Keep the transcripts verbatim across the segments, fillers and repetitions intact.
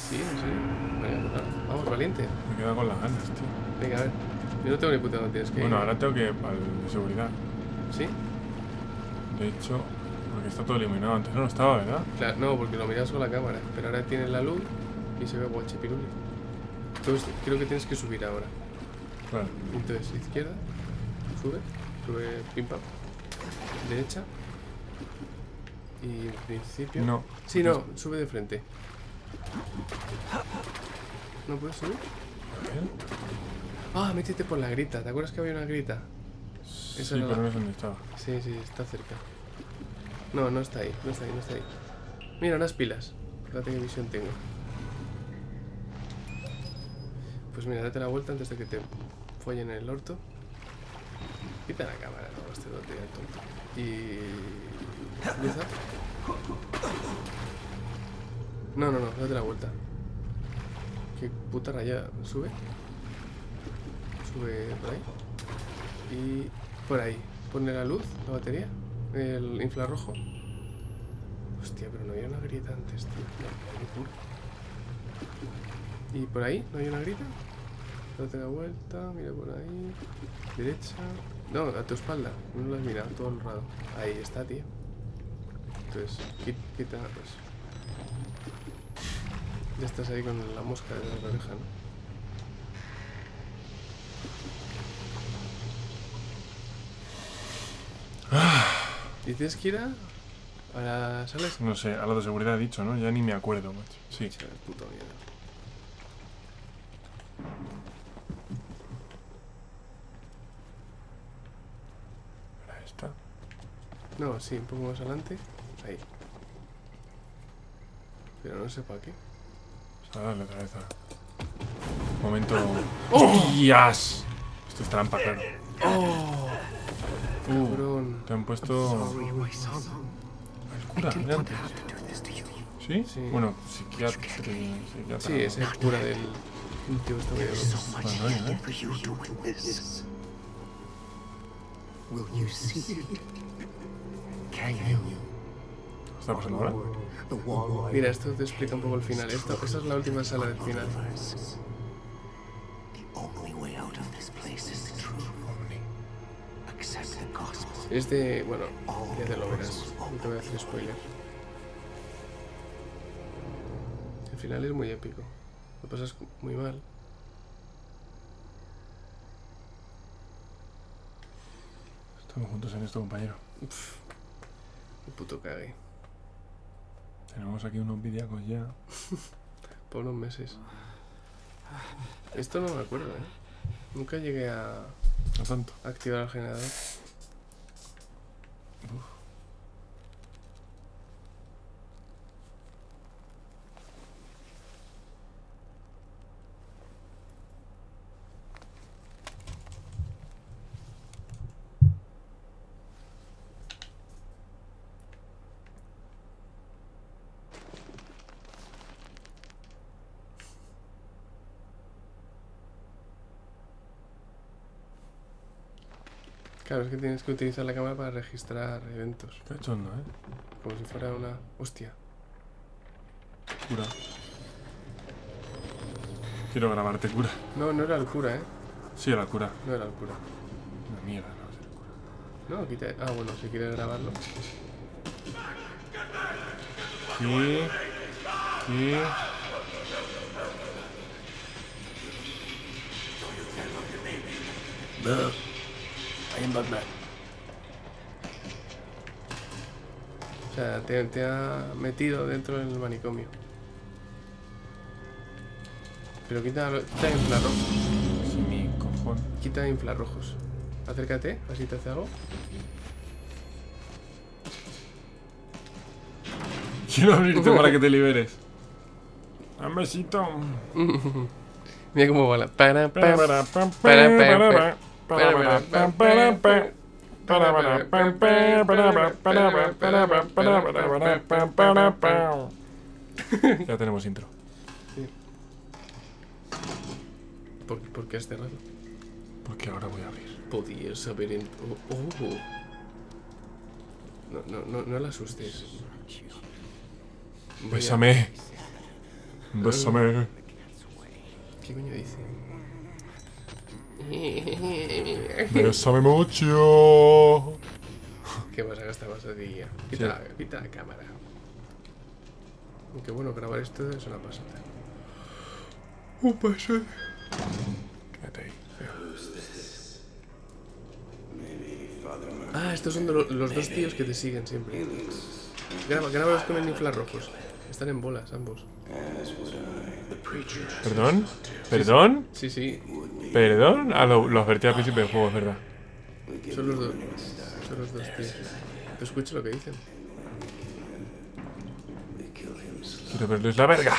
Sí, no sé. Venga, pues nada. Vamos, valiente. Me he quedado con las ganas, tío. Venga, a ver. Yo no tengo ni puta dónde tienes que ir. Bueno, ahora tengo que ir al de seguridad. ¿Sí? De hecho, porque está todo iluminado. Antes no lo estaba, ¿verdad? Claro, no, porque lo miras con la cámara. Pero ahora tienes la luz y se ve guachipiruli. Entonces, creo que tienes que subir ahora. Claro. Entonces, izquierda. Sube. Sube, pim pam. Derecha. Y en principio... No. Sí, no, sube de frente. ¿No puedes subir? ¿Qué? Ah, métete por la grita. ¿Te acuerdas que había una grita? Sí, Esa era pero la- no es donde estaba. Sí, sí, está cerca. No, no está ahí, no está ahí, no está ahí. Mira, unas pilas. Fíjate qué visión tengo. Pues mira, date la vuelta antes de que te follen en el orto. Quita la cámara, no, este no te tonto. Y... cruza. No, no, no, date la vuelta. Qué puta rayada. Sube. Sube por ahí. Y por ahí. Pone la luz, la batería. El infrarrojo. Hostia, pero no había una grieta antes, tío. No, qué locura. Y por ahí, ¿no hay una grieta? Date la vuelta, mira por ahí. Derecha. No, a tu espalda. No lo has mirado todo el rato. Ahí está, tío. Entonces, quita, quita eso. Ya estás ahí con la mosca de la oreja, ¿no? ¿Y tienes que ir a, a las sales? No sé, a lo de seguridad he dicho, ¿no? Ya ni me acuerdo, macho. Sí. Chaval, puta mierda. Ahí está. No, sí, un poco más adelante. Ahí. Pero no sé para qué. O sea, dale otra vez a... Momento... ¡Hostias! Esto es trampa, claro. ¡Oh! Uh, Cabrón. te han puesto... El cura, mira antes. ¿Sí? Sí. Bueno, psiquiatra... psiquiatra Sí, es el cura del... Un tío está medio loco. Bueno, oye, ¿eh? For you to witness. Will you see it? Can you? ¿Qué está pasando ahora? The wall Mira, esto te explica un poco el final. Esto, esta es la última sala del final. The only way out of this place is the truth. Accept the gospel. Es de... Bueno, ya te lo verás. No te voy a hacer spoiler. El final es muy épico. Lo pasas muy mal. Estamos juntos en esto, compañero. Uf, un puto cague. Tenemos aquí unos videacos ya. Por unos meses. Esto no me acuerdo, ¿eh? Nunca llegué a No tanto. activar el generador. Claro, es que tienes que utilizar la cámara para registrar eventos. Qué cachondo, ¿eh? Como si fuera una... Hostia. Cura. Quiero grabarte, cura. No, no era el cura, ¿eh? Sí, era el cura. No era el cura. Una mierda, no va a ser el cura. No, quita... Ah, bueno, si quieres grabarlo. ¿Qué? ¿Qué? I am Batman. O sea, te, te ha metido dentro del manicomio. Pero quita, quita infrarrojos. Sí, mi cojón. Quita infrarrojos. Acércate, así te hace algo. Quiero abrirte para que te liberes. Un besito. Mira cómo va la... Para, Para, para, para, para, para, para, para, para, para, para. Ya tenemos intro. ¿Por, ¿Por qué has cerrado? Porque ahora voy a abrir. Podías haber... en- Oh, oh. No, no, no, no la asustes. Voy a- Bésame. Bésame. ¿Qué coño dice? Bésame mucho. ¿Qué pasa? Esta pasadilla. Quita, sí. quita la cámara. Aunque bueno, grabar esto es una pasada. Un pasada. Quédate ahí. Ah, estos son de lo, los dos tíos que te siguen siempre. Graba, grábalos con el infrarrojos. Están en bolas ambos. ¿Perdón? ¿Perdón? Sí, sí. ¿Perdón? Ah, lo, lo advertí al principio del juego, es verdad. Son los dos. Son los dos tíos. Te escucho lo que dicen. Quiero verles la verga.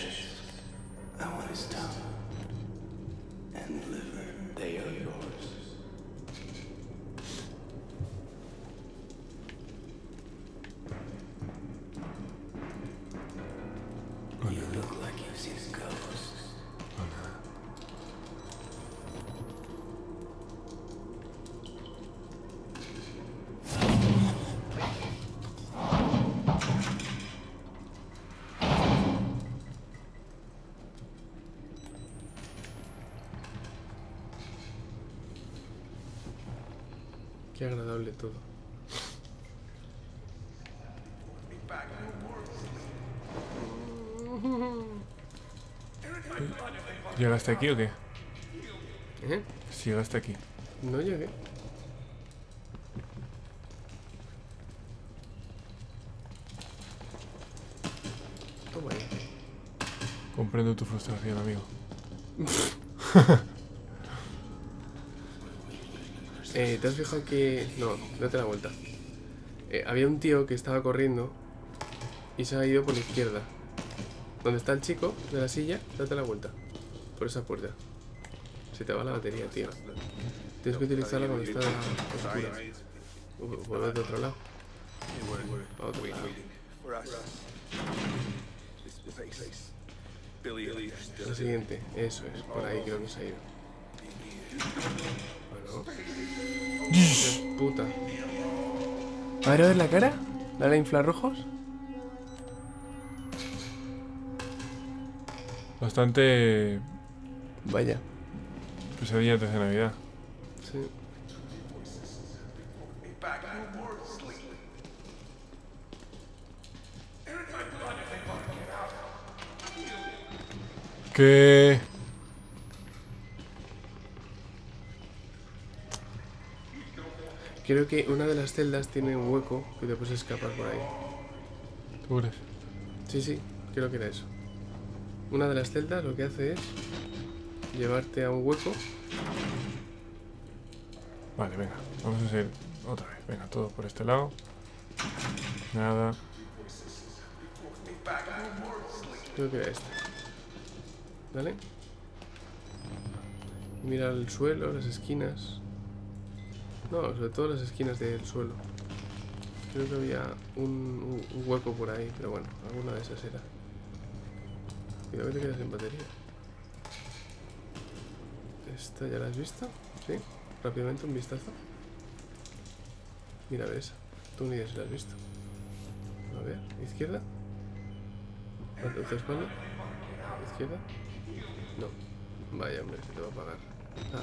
Qué agradable todo. ¿Llegaste aquí o qué? ¿Eh? Sí, llegaste aquí. No llegué. Toma ahí. Comprendo tu frustración, amigo. Eh, ¿te has fijado que...? No, date la vuelta. Eh, había un tío que estaba corriendo y se ha ido por la izquierda. Donde está el chico de la silla, date la vuelta. Por esa puerta. Se te va la batería, tío. Tienes que utilizarla cuando está oscura. Vuelve de otro lado. A otro lado. La siguiente, eso es. Por ahí creo que se ha ido. Bueno. Puta. A ver, a ver la cara. Dale a infrarrojos. Bastante... Vaya. pesadilla antes de Navidad. Sí. ¿Qué? Creo que una de las celdas tiene un hueco que te puedes escapar por ahí. ¿Tú crees? Sí, sí, creo que era eso. Una de las celdas lo que hace es llevarte a un hueco. Vale, venga, vamos a hacer otra vez. Venga, todo por este lado. Nada. Creo que era esta. ¿Vale? Mira el suelo, las esquinas. No, sobre todo las esquinas del suelo. Creo que había un, un hueco por ahí, pero bueno, alguna de esas era. Cuidado que te quedas sin batería. ¿Esta ya la has visto? ¿Sí? Rápidamente un vistazo. Mira, a ver esa. Tú ni idea si la has visto. A ver, izquierda. ¿A tu espalda? ¿Izquierda? No. Vaya, hombre, se te va a apagar. Ah.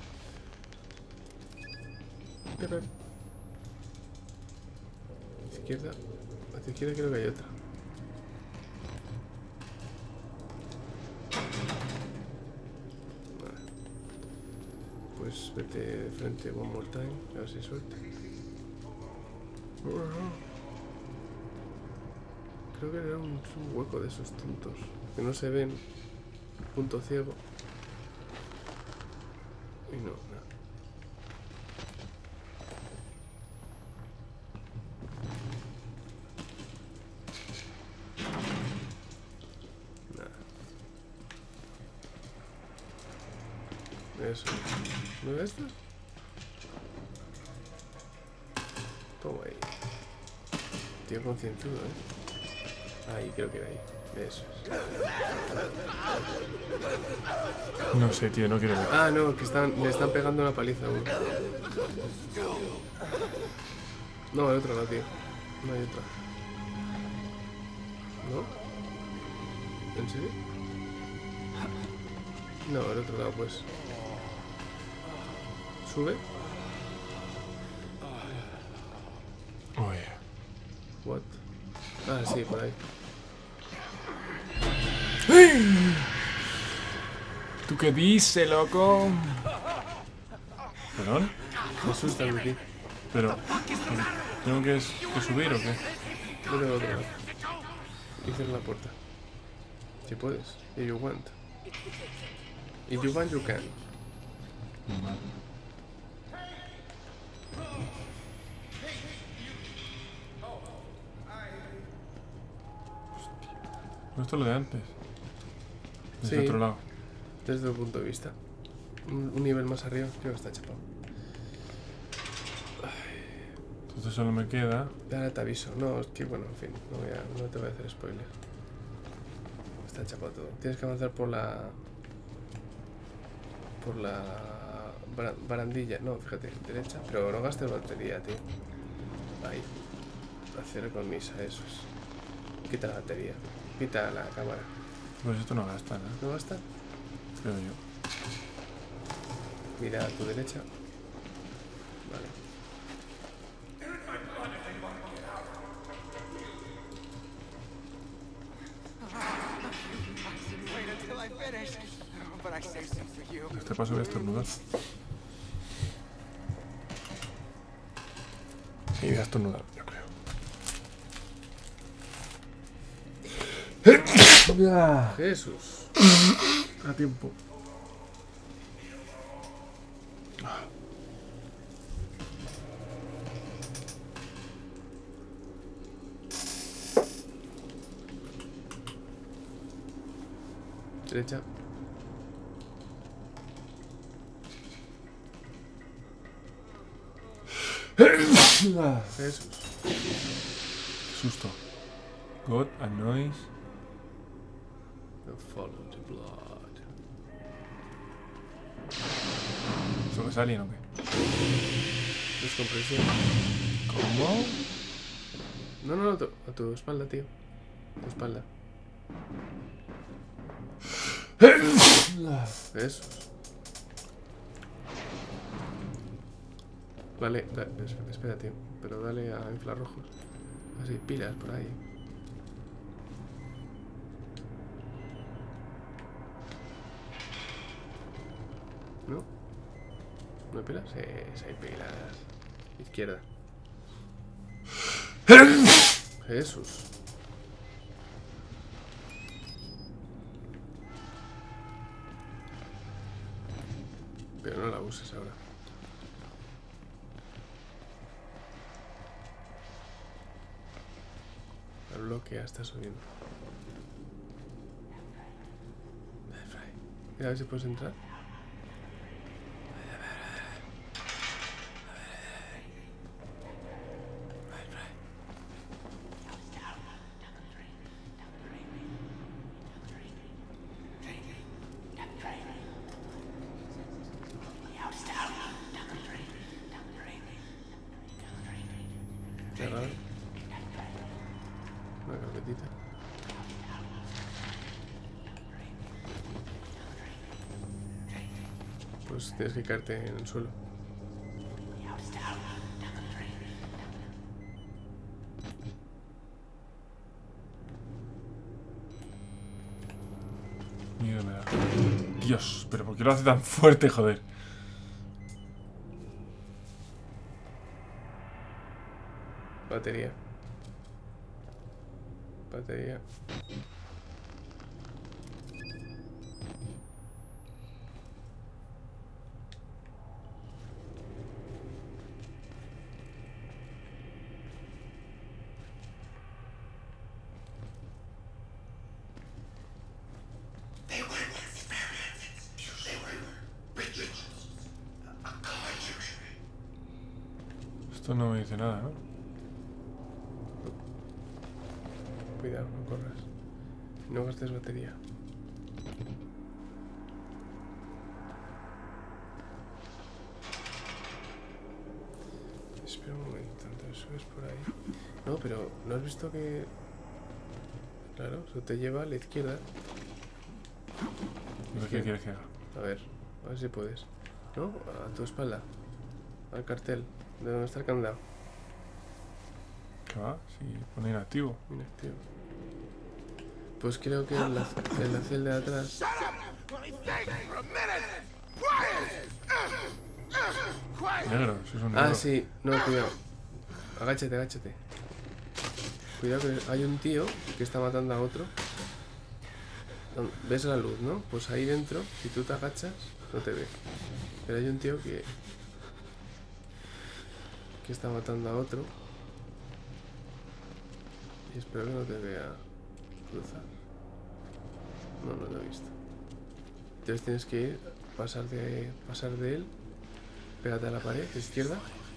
Izquierda. A tu izquierda creo que hay otra. Vale. Pues vete de frente one more time. A ver si hay suerte. Creo que era un, un hueco de esos tontos que no se ven. Punto ciego. Y no, nada. Eso. ¿No es esta? Toma ahí. Tío concienzudo, ¿eh? Ahí, creo que era ahí. Eso es. No sé, tío, no quiero ver. Ah, no, que están, le están pegando una paliza a uno. No, hay otro lado, tío. No hay otra. ¿No? ¿En serio? No, al otro lado, pues. Sube. Oye. What? Ah, sí, por ahí. ¿Tú qué dices, loco? ¿Perdón? Me asusta el aquí. Pero... ¿Tengo que, que subir o qué? Vete al otro lado. Y cierra la puerta. Si puedes. If you want. If you want, you can. Vale. Esto es lo de antes. Desde Sí. otro lado. Desde el punto de vista. Un, un nivel más arriba, creo que está chapado. Entonces solo me queda... Ahora te aviso. No, es que bueno, en fin. No, voy a, no te voy a hacer spoiler. Está chapado todo. Tienes que avanzar por la... Por la... bara- barandilla. No, fíjate, derecha. Pero no gastes batería, tío. Ahí. Hacer con misa, eso es. Quita la batería. Quita la cámara. Pues esto no gasta, ¿no? ¿No basta? Creo yo. Mira a tu derecha. Vale. Wait until I finish. But I saved some for you. Este paso voy a estornudar. Y voy a estornudar, yo creo. Jesús. A tiempo. Derecha. Jesús. Susto. God and noise. No follow the blood. ¿Eso que sale o qué? Descompresión. ¿Cómo? No, no, no, a tu, a tu espalda, tío. A tu espalda. Eso. Vale, da, es- espera, tío. Pero dale a infrarrojos. Así, pilas por ahí. ¿No? ¿No hay pilas? Sí, sí hay pilas. Izquierda. Jesús. Pero no la uses ahora. El bloque ya está subiendo. Mira a ver si puedes entrar. Cerrado. Una carpetita. Pues tienes que caerte en el suelo. Miedo me da. Dios, pero ¿por qué lo hace tan fuerte, joder? Batería. Batería. They were experiments. They were rituals. A conjuring. Esto no me dice nada, ¿no? Cuidado, no corras. No gastes batería. Espera un momento, entonces subes por ahí. No, pero ¿no has visto que...? Claro, eso te lleva a la izquierda. ¿Dónde ¿Quién? quieres que haga? A ver, a ver si puedes. ¿No? A tu espalda. Al cartel. ¿De dónde está el candado? ¿Qué va? Si pone inactivo. Inactivo. Pues creo que en la, en la celda de atrás. Negro, si es un negro. Ah, sí. No, cuidado. Agáchate, agáchate. Cuidado que hay un tío que está matando a otro. ¿Ves la luz, no? Pues ahí dentro, si tú te agachas, no te ve. Pero hay un tío que... que está matando a otro. Y espero que no te vea cruzar. No, no lo he visto. Entonces tienes que ir, pasar de, pasar de él, pégate a la pared, izquierda.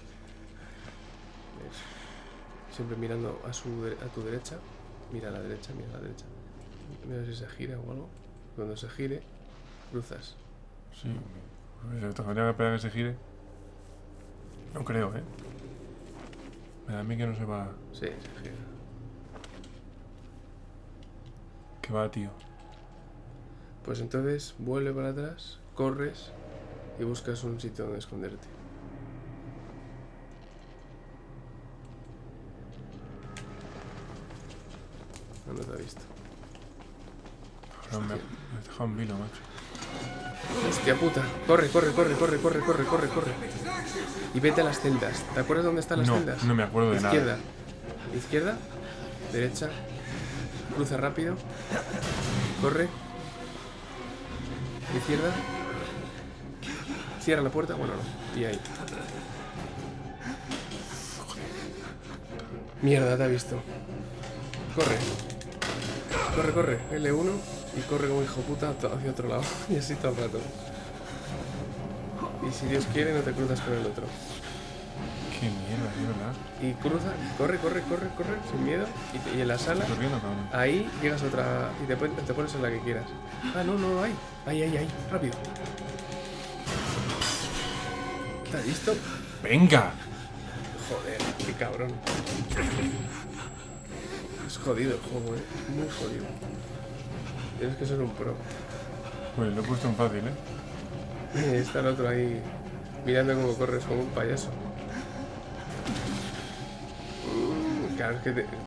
Eso. Siempre mirando a, su, a tu derecha. Mira a la derecha, mira a la derecha. Mira si se gira o algo. Cuando se gire, cruzas. Sí. Pues tendría que esperar a que se gire. No creo, ¿eh? Me da a mí que no se va... Sí, se gira. Que va, tío. Pues entonces vuelve para atrás, corres y buscas un sitio donde esconderte. No, no te ha visto. Ahora me, me has dejado en vilo, macho. Hostia puta. Corre, corre, corre, corre, corre, corre, corre, corre. Y vete a las celdas. ¿Te acuerdas dónde están las No, celdas? no me acuerdo de Izquierda. nada. Izquierda. Derecha. Cruza rápido. Corre. Izquierda. Cierra la puerta. Bueno, no. Y ahí. Mierda, te ha visto. Corre. Corre, corre. L uno. Y corre como hijo puta hacia otro lado. Y así todo el rato. Y si Dios quiere, no te cruzas con el otro. Qué mierda, es verdad. Y cruza, corre, corre, corre, corre, sin miedo. Y, te- y en la sala, ¿Estás viendo, cabrón? ahí llegas a otra. Y te, pon- te pones en la que quieras. Ah, no, no, ahí. Ahí, ahí, ahí. Rápido. ¿Te has visto? ¡Venga! Joder, qué cabrón. Es jodido el juego, eh. Muy jodido. Tienes que ser un pro. Pues lo he puesto en fácil, ¿eh? Está el otro ahí mirando cómo corres como un payaso. Mm, Claro, es que te,